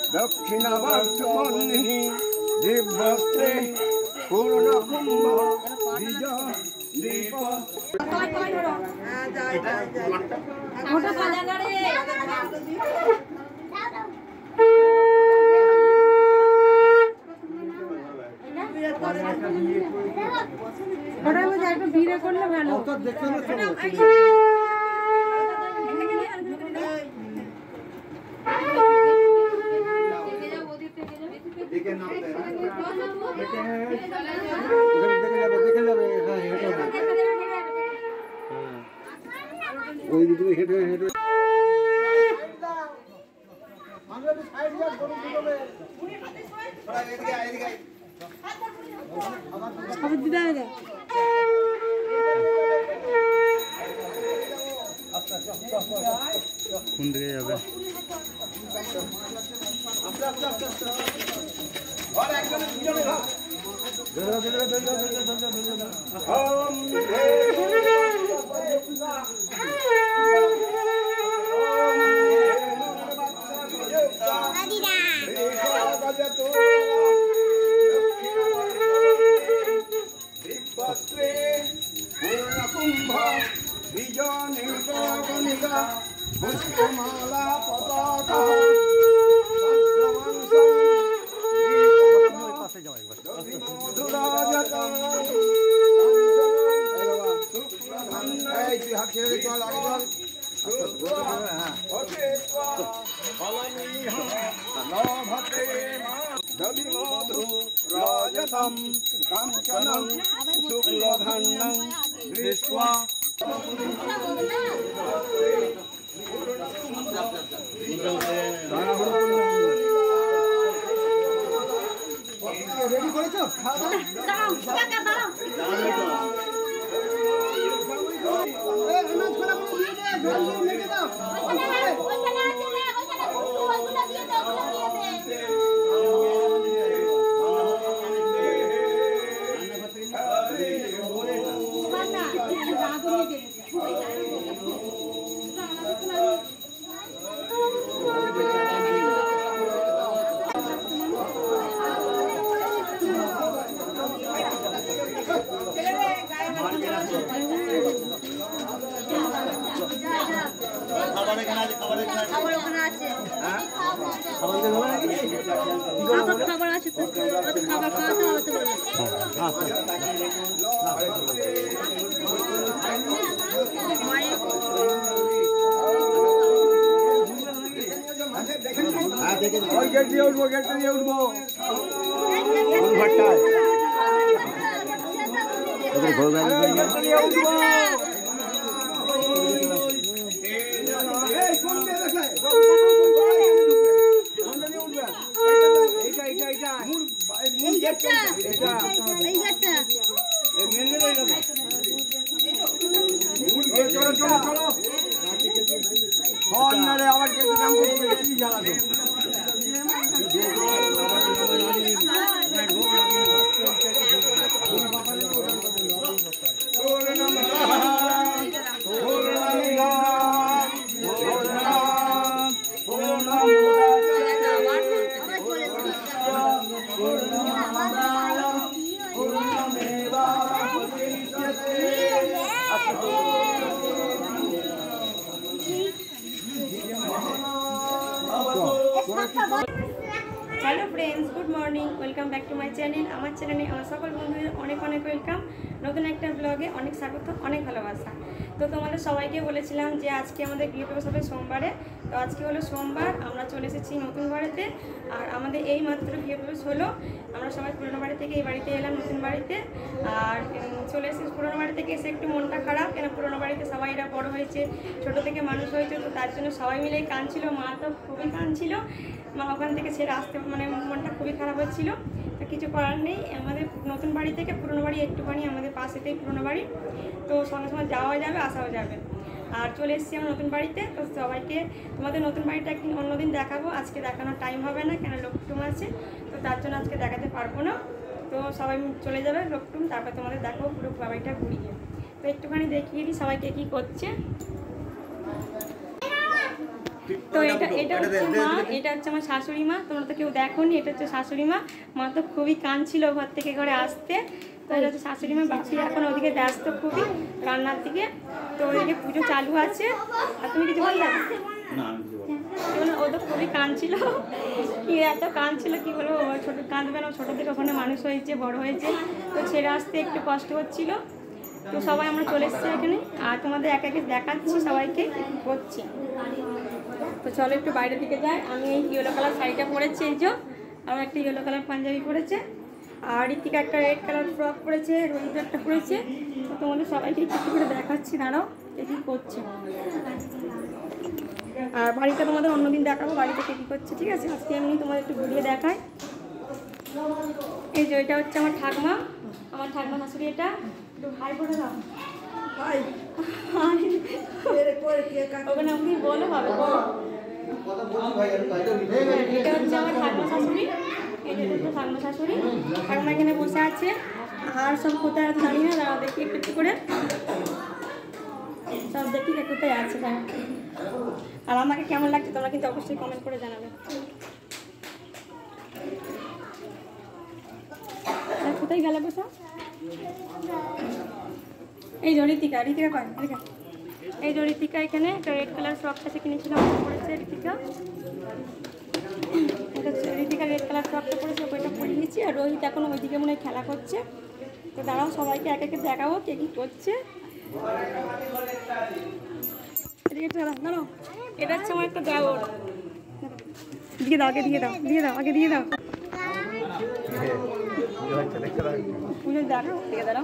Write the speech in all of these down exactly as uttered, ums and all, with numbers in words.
दक्षिणावर्तमन्नि दिव्यस्त्रे पूर्णकुम्भ बीज दीप ওটার মধ্যে একটা বিয়ে করলে ভালো তো দেখতে না দেখে নাও দেখে যাবে দেখে যাবে হ্যাঁ হেঁটে ওই দিকে হেঁটে হেঁটে আমরা তো সাইড যা করে দিবে ওরা এদিকে এদিকে আবার দিদা দে কোন দিকে যাবে আস্তে আস্তে আস্তে আস্তে আর একজন দুজনে ঘা ধরে ধরে ধরে ধরে ধরে ওম আদিরা বাজাতো দীপস্ত্রে পূর্ণকুম্ভ বিজনিকা গণিকা পুষ্পমালা পতাকা পাশে যাও একবার এই তুই হাত ছেড়ে দিতে হবে আগে চল দধিমধু রাজতম কাঞ্চনম শুক্লধান্যং দৃष्ट्वा রেডি করেছো দাঁড়াও কাকা দাঁড়াও এই নাচ করা বলে দিয়ে দে জল দিয়ে লেগে দাও ওখানে ওখানে আছে না ওখানে ওগুলো দিয়ে দাও ওগুলো দিয়ে দে মানা রাধু নিয়ে খাবার আছে তো খাবার খাওয়াতে হতে পারে ওই গেট দিয়ে উঠবো গেট দিয়ে উঠবো আবার কেটে কাম করতে কি জ্বালাবে hello friends good morning welcome back to my channel আমার চ্যানেলে আমার সকল বন্ধুদের অনেক অনেক ওয়েলকাম নতুন একটা ব্লগে অনেক স্বাগত অনেক ভালোবাসা। তো তোমাদের সবাইকে বলেছিলাম যে আজকে আমাদের গৃহপ্রবেশ হবে সোমবারে, তো আজকে হলো সোমবার, আমরা চলে এসেছি নতুন বাড়িতে। আর আমাদের এই মাত্র গৃহপ্রবেশ হলো, আমরা সবাই পুরনো বাড়ি থেকে এই বাড়িতে এলাম নতুন বাড়িতে। আর চলে এসেছি পুরনো বাড়ি থেকে এসে একটু মনটা খারাপ, কেন পুরনো বাড়িতে সবাইরা বড় হয়েছে, ছোটো থেকে মানুষ হয়েছে, তো তার জন্য সবাই মিলেই কাঁদছিল, মা তো খুবই কাঁদছিল, মা ওখান থেকে ছেড়ে আসতে মানে মনটা খুবই খারাপ হচ্ছিলো। তো কিছু করার নেই, আমাদের নতুন বাড়ি থেকে পুরনো বাড়ি একটুখানি আমাদের পাশেতেই পুরনো বাড়ি, তো সঙ্গে সঙ্গে যাওয়া যাবে আসাও যাবে। আর চলে এসেছি আমরা নতুন বাড়িতে, তো সবাইকে তোমাদের নতুন বাড়িটা একদিন অন্যদিন দেখাবো, আজকে দেখানোর টাইম হবে না, কেন লোকটুম আছে, তো তার জন্য আজকে দেখাতে পারবো না। তো সবাই চলে যাবে লোকটুম, তারপর তোমাদের দেখাবো পুরো বাড়িটা ঘুরিয়ে। তো একটুখানি দেখিয়ে দিই সবাইকে কী করছে। তো এটা এটা হচ্ছে মা, এটা হচ্ছে আমার শাশুড়ি মা। তোমরা তো কেউ দেখোনি, এটা হচ্ছে শাশুড়ি মা। মা তো খুবই কাঁদছিল ঘর থেকে ঘরে আসতে। তো এটা হচ্ছে শাশুড়ি মা। বাকি এখন ওদিকে ব্যস্ত খুবই রান্নার দিকে। তো ওদিকে পুজো চালু আছে। আর তুমি কিছু বললে? ও তো খুবই কাঁদছিল, কি এত কাঁদছিল কি বলবো। ছোটো কাঁদবে না, ছোটো থেকে ওখানে মানুষ হয়েছে, বড় হয়েছে, তো ছেড়ে আসতে একটু কষ্ট হচ্ছিল। তো সবাই আমরা চলে এসেছি এখানে, আর তোমাদের একে একে দেখাচ্ছি সবাইকে করছি। তো চলো একটু বাইরের দিকে যাই। আমি এই ইয়েলো কালার শাড়িটা পরেছি, এই যে, আর একটা ইয়েলো কালার পাঞ্জাবি পরেছে, আর ঋতিকা একটা রেড কালার ফ্রক পরেছে, রোহিত একটা পরেছে। তো তোমাদের সবাইকে একটু করে দেখাচ্ছি, দাঁড়াও এটি করছে। আর বাড়িটা তোমাদের অন্যদিন দেখাবো বাড়িতে কে কী করছে, ঠিক আছে? আজকে এমনি তোমাদের একটু ঘুরিয়ে দেখাই। এই যে এটা হচ্ছে আমার ঠাকমা, আমার ঠাকমা শাশুড়ি। এটা একটু ভাই করে দাও, ওখানে আপনি বলো ভাবে বলো। এটা হচ্ছে আমার ঠাকমা শাশুড়ি, এটা হচ্ছে ঠাকমা শাশুড়ি। ঠাকমা এখানে বসে আছে, আর সব কোথায় আছে জানি না, দাঁড়াও দেখি একটু একটু করে সব দেখি কোথায় আছে। হ্যাঁ, আর আমাকে কেমন লাগছে তোমরা কিন্তু অবশ্যই কমেন্ট করে জানাবে। কোথায় গেলে বসা? এই যে ঋতিকা, ঋতিকা কয় ঋতিকা, এই যে ঋতিকা এখানে একটা রেড কালার ফ্রকটা সে কিনেছিলাম, পরেছে ঋতিকা। এটা ঋতিকা রেড কালার ফ্রকটা পরেছে, ওইটা পরে নিয়েছি। আর রোহিত এখন ওইদিকে মনে হয় খেলা করছে। তো দাঁড়াও সবাইকে এক একে দেখাবো কে কী করছে। দাঁড়াও, এটা হচ্ছে আমার একটা দেওর। দিয়ে দাও, আগে দিয়ে দাও, দিয়ে দাও, আগে দিয়ে দাও। পুজো দেখো, দিয়ে দাঁড়াও।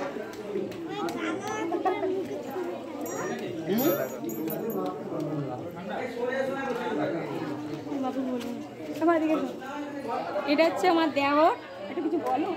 বাবু বলুন, সবাই দিকে। এটা হচ্ছে আমার দেওর। এটা কিছু বলো।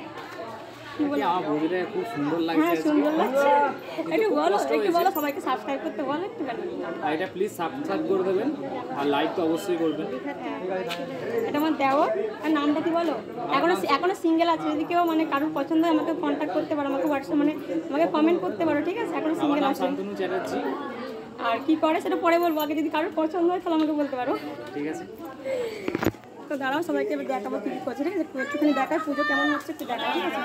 খুব সুন্দর লাগছে। হ্যাঁ, সুন্দর লাগছে। একটু বলো, একটু বলো সবাইকে সাবস্ক্রাইব করতে বলো একটু। আর এটা প্লিজ সাবস্ক্রাইব করে দেবেন, আর লাইক তো অবশ্যই করবেন। এটা আমার দেওর। আর নামটা কি বলো? এখনো এখনো সিঙ্গেল আছে, যদি কেউ মানে কারোর পছন্দ হয় আমাকে কন্ট্যাক্ট করতে পারো, আমাকে হোয়াটসঅ্যাপ মানে আমাকে কমেন্ট করতে পারো, ঠিক আছে? এখনো সিঙ্গেল আছে। শান্তনু চ্যাটার্জি। আর কি করে সেটা পরে বলবো, আগে যদি কারোর পছন্দ হয় তাহলে আমাকে বলতে পারো, ঠিক আছে? তো দাঁড়াও সবাইকে এবার দেখাবো কী কী করছে, ঠিক আছে? একটুখানি দেখায় পুজো কেমন হচ্ছে একটু দেখা, ঠিক আছে?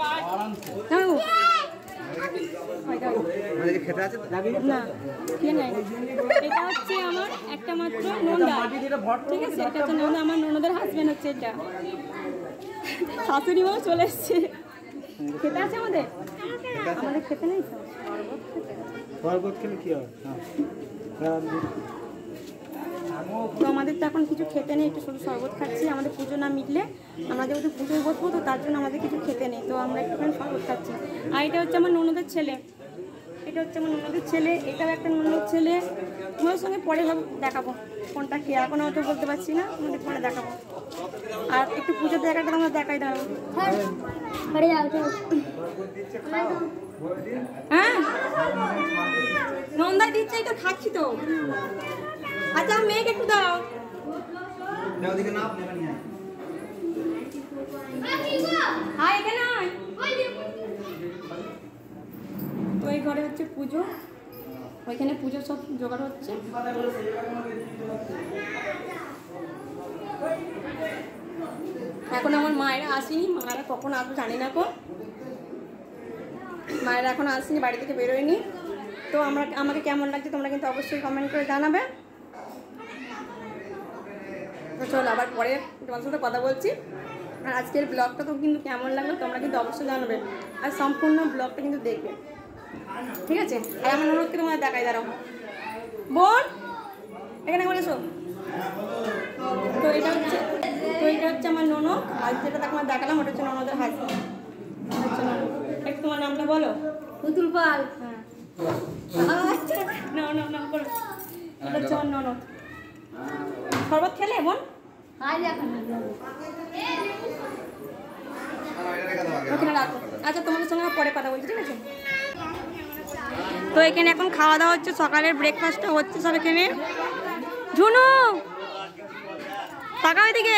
না কে নাই, এটা হচ্ছে আমার একটা মাত্র নন্দা, ঠিক আছে? এটা হচ্ছে নন্দা, আমার ননদের হাজব্যান্ড হচ্ছে এটা। শাশুড়ি মাও চলে এসছে। খেতে আছে আমাদের, আমাদের খেতে নেই তো। তো আমাদের তো এখন কিছু খেতে নেই, একটু শুধু শরবত খাচ্ছি। আমাদের পুজো না মিটলে আমরা যেহেতু পুজোয় বসবো, তো তার জন্য আমাদের কিছু খেতে নেই, তো আমরা একটুখানি শরবত খাচ্ছি। আর এটা হচ্ছে আমার ননদের ছেলে, এটা হচ্ছে আমার ননদের ছেলে, এটাও একটা ননদের ছেলে। তোমাদের সঙ্গে পরে সব দেখাবো কোনটা কে, এখন হয়তো বলতে পারছি না, তোমাদের পরে দেখাবো। আর একটু পুজোর জায়গাটা আমরা দেখাই, দাঁড়াবো। হ্যাঁ, নন্দাই দিচ্ছে, এটা খাচ্ছি তো। আচ্ছা মেয়েকে একটু দাও। হ্যাঁ, এখানে তো এই ঘরে হচ্ছে পুজো, ওইখানে পুজো সব জোগাড় হচ্ছে। এখন আমার মায়েরা আসেনি, মায়েরা কখন আসবে জানি না। কো মায়েরা এখন আসেনি, বাড়ি থেকে বেরোয়নি। তো আমরা আমাকে কেমন লাগছে তোমরা কিন্তু অবশ্যই কমেন্ট করে জানাবে। তো চলো আবার পরে তোমার সাথে কথা বলছি। আর আজকের ব্লগটা তো কিন্তু কেমন লাগলো তোমরা কিন্তু অবশ্যই জানাবে, আর সম্পূর্ণ ব্লগটা কিন্তু দেখবে, ঠিক আছে? আর আমার ননদকে তোমাদের দেখাই, দাঁড়াও বোন এখানে করে এসো। তো এটা হচ্ছে তো এটা হচ্ছে আমার ননদ, আর যেটা তোমার দেখালাম ওটা হচ্ছে ননদের হাজব্যান্ড, হচ্ছে ননদ। একটু তোমার নামটা বলো। পুতুল পাল। হ্যাঁ, আচ্ছা, না না না করো। এটা হচ্ছে আমার ননদ। শরবত খেলে বোন? ওখানে রাখো। আচ্ছা, তোমাদের সঙ্গে পরে কথা বলছি, ঠিক আছে? তো এখানে এখন খাওয়া দাওয়া হচ্ছে, সকালের ব্রেকফাস্টটা হচ্ছে সব এখানে। ঝুনু তাকাও এদিকে।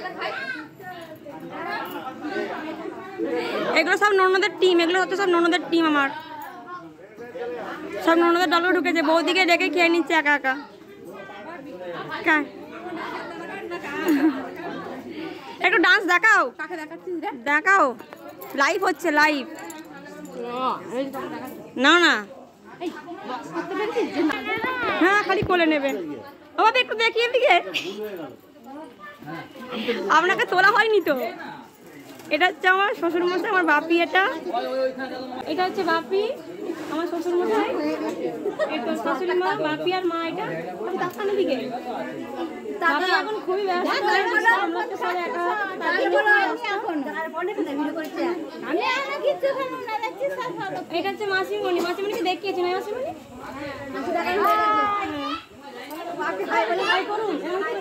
এগুলো সব ননদের টিম, এগুলো হচ্ছে সব ননদের টিম। আমার সব ননদের দলও ঢুকেছে, বৌদিকে ডেকে খেয়ে নিচ্ছে একা একা। একটু ডান্স দেখাও, দেখাও, লাইভ হচ্ছে, লাইভ। না না হ্যাঁ খালি কোলে নেবে। ও বাবা একটু দেখিয়ে দিকে, আপনাকে তোলা হয়নি তো। এটা হচ্ছে আমার শ্বশুর মশাই, আমার বাপি। এটা এটা হচ্ছে বাপি, আমার শ্বশুর মশাই, এটা শাশুড়ি মা, বাপি আর মা। এটা তাকানো দিকে, বাপি এখন খুবই ব্যস্ত। আমরা তো সব একা। এটা হচ্ছে মাসিমণি, মাসিমণিকে দেখিয়েছি না মাসিমণি? করুন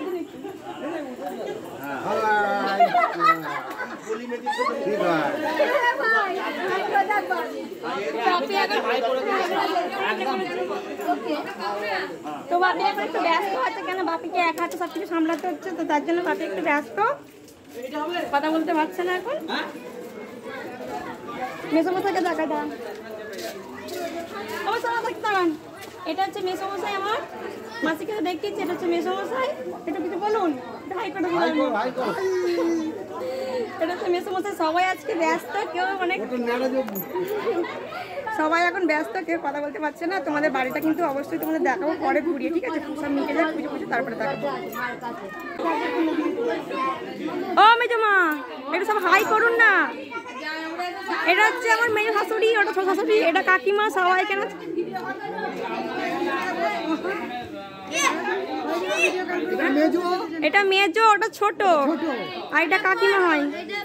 তো বাপি এখন একটু ব্যস্ত আছে, কেন বাপিকে এক হাতে সব কিছু সামলাতে হচ্ছে, তো তার জন্য বাপি একটু ব্যস্ত, কথা বলতে পারছে না এখন। মেসোমশাইকে দেখা দাঁড়ান, আমার সবাই দেখতে দাঁড়ান। এটা হচ্ছে মেসোমশাই আমার, মাসিকে তো দেখিয়েছি। এটা হচ্ছে মেসোমশাই, এটা কিছু বলুন। এটা হচ্ছে মেসোমশাই। সবাই আজকে ব্যস্ত, কেউ মানে সবাই এখন ব্যস্ত, কেউ কথা বলতে পারছে না। তোমাদের বাড়িটা কিন্তু অবশ্যই তোমাদের দেখাবো পরে ঘুরিয়ে, ঠিক আছে? সব মিটে যায়, পুজো পুজো তারপরে দেখাবো। ও মেজমা একটু সব হাই করুন না। এটা হচ্ছে আমার মেয়ে শাশুড়ি, ওটা ছোট শাশুড়ি, এটা কাকিমা, সবাই কেন। এটা মেজো, ওটা ছোট, আর এটা কাকিমা হয়।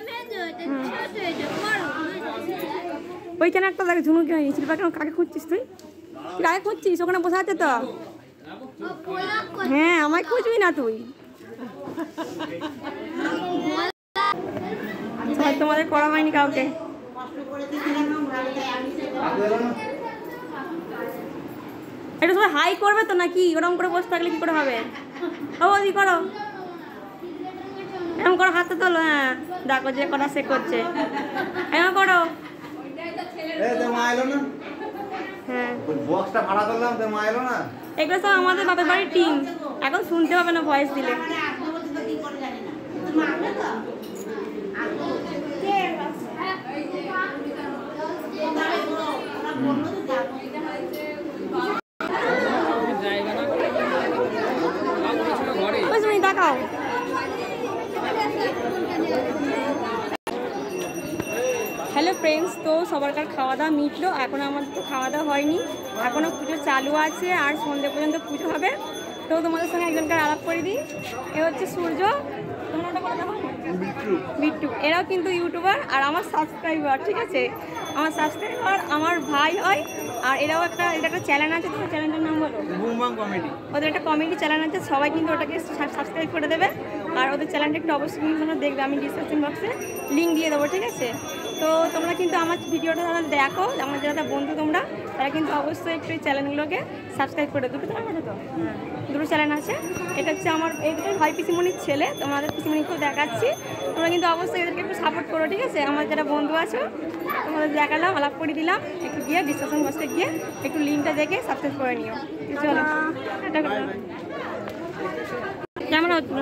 ওইখানে একটা দেখ ঝুনুকি হয়নি, শিল্পা কেন কাকে খুঁজছিস তুই? কাকে খুঁজছিস? ওখানে বসে আছে তো। হ্যাঁ আমায় খুঁজবি না তুই। তোমাদের করা হয়নি কাউকে। এটা সবাই হাই করবে তো নাকি? ওরকম করে বসে থাকলে কি করে হবে? ও কি করো, এরকম করো, হাতে তোলো। হ্যাঁ দেখো যে করা সে করছে, এরকম করো। হ্যাঁ এগুলো সব আমাদের বাপের বাড়ির টিম, এখন শুনতে হবে না ভয়েস দিলে। দেখাও হ্যালো ফ্রেন্ডস, তো সবারকার খাওয়া দাওয়া মিটলো। এখন আমাদের তো খাওয়া দাওয়া হয়নি, এখনও পুজো চালু আছে, আর সন্ধ্যে পর্যন্ত পুজো হবে। তো তোমাদের সঙ্গে একজনকার আলাপ করে দিই। এ হচ্ছে সূর্য, তোমরা ওটা করে দেখো, বিট্টু। এরাও কিন্তু ইউটিউবার আর আমার সাবস্ক্রাইবার, ঠিক আছে? আমার সাবস্ক্রাইবার আমার ভাই হয়। আর এরাও একটা, এটা একটা চ্যানেল আছে, তোমার চ্যানেলটার নাম বলো? Boombang comedy. ওদের একটা কমেডি চ্যানেল আছে, সবাই কিন্তু ওটাকে সাবস্ক্রাইব করে দেবে। আর ওদের চ্যানেলটা একটু অবশ্যই কিন্তু তোমরা দেখবে, আমি ডিসক্রিপশন বক্সে লিঙ্ক দিয়ে দেবো, ঠিক আছে? তো তোমরা কিন্তু আমার ভিডিওটা যারা দেখো, আমার যারা বন্ধু তোমরা, তারা কিন্তু অবশ্যই একটু এই চ্যানেলগুলোকে সাবস্ক্রাইব করে। দুটো চ্যানেল আছে তো? দুটো চ্যানেল আছে। এটা হচ্ছে আমার এইটাই হয় পিসিমণির ছেলে, তোমাদের পিসিমণিকেও দেখাচ্ছি। তোমরা কিন্তু অবশ্যই এদেরকে একটু সাপোর্ট করো, ঠিক আছে? আমার যারা বন্ধু আছো তোমাদের দেখালাম, আলাপ করে দিলাম, একটু গিয়ে ডিসক্রিপশন বক্সে গিয়ে একটু লিঙ্কটা দেখে সাবস্ক্রাইব করে নিও। চলো কেমন হচ্ছিল?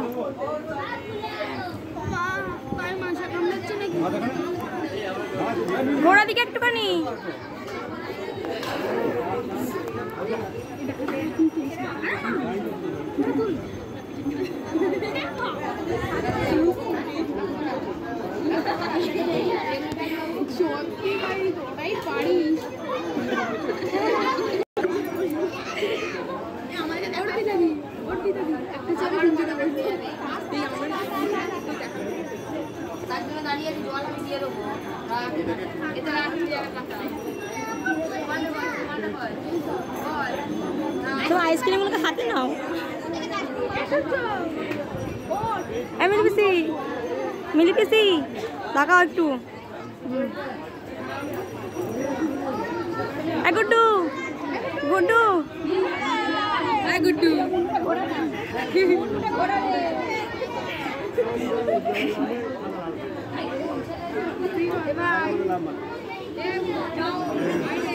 ঘোড়া দিকে একটুখানি তো আইসক্রিমগুলোকে হাতে নাও। মিলি পিসি, মিলি পিসি তাকাও একটু। গুড্ডু, গুড্ডু, গুড্ডু, এবার